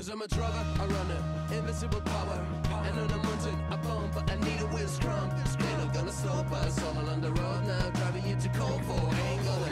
Cause I'm a drugger, a runner, invincible power. And on a mountain, I bump, but I need a wheel scrum. Still I'm gonna slow, but it's all on the road now. Driving you to Cornwall, ain't gonna